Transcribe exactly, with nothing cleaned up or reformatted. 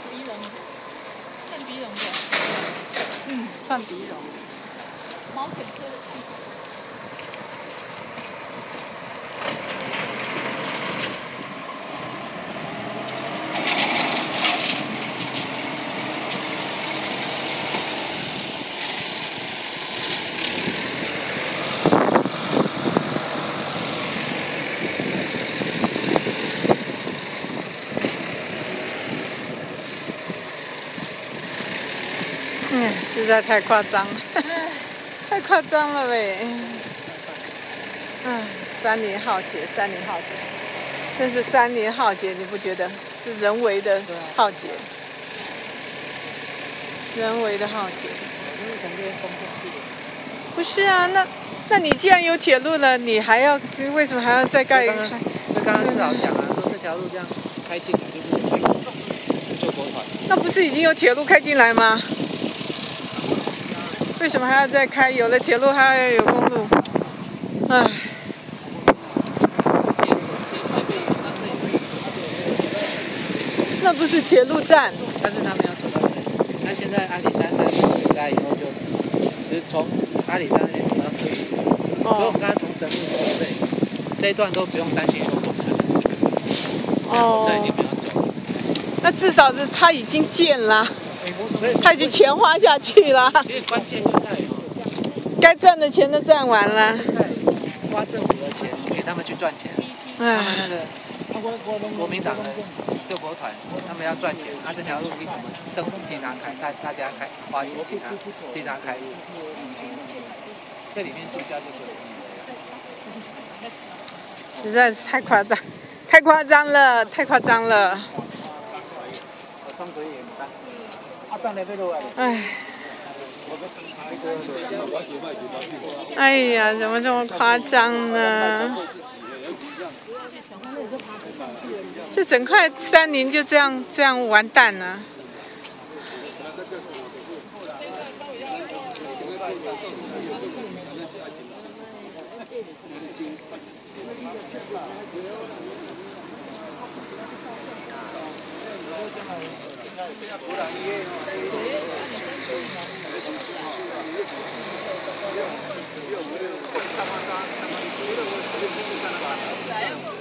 鼻龙，算鼻龙的。 嗯，算鼻龙。 毛卷科的鼻龙。 嗯，实在太夸张了，太夸张了呗！嗯，山林浩劫，山林浩劫，真是山林浩劫，你不觉得？是人为的浩劫，人为的浩劫。不是啊，那那你既然有铁路了，你还要为什么还要再盖？ 那刚刚志豪讲啊，说这条路这样开进来就是救国团。 那不是已经有铁路开进来吗？为什么还要再开？有了铁路还要有公路，唉。那不是铁路站。 但是他们要走到这里，那现在阿里山山水灾以后就，只从阿里山那边走到四湖，哦、所以我们刚刚从神木走到这里，这一段都不用担心有火车，哦，火车已经不用走了。 那至少是它已经建了。他已经钱花下去了， 其实关键就在于， 该赚的钱都赚完了。 花政府的钱给他们去赚钱，他们那个国民党的救国团，他们要赚钱，那、啊、这条路你怎么政府替他开，大大家开花钱替他替他开，这里面聚焦就是。 实在是太夸张，太夸张了，太夸张了。唉，哎呀，怎么这么夸张呢？这整块山林就这样这样完蛋了。 来。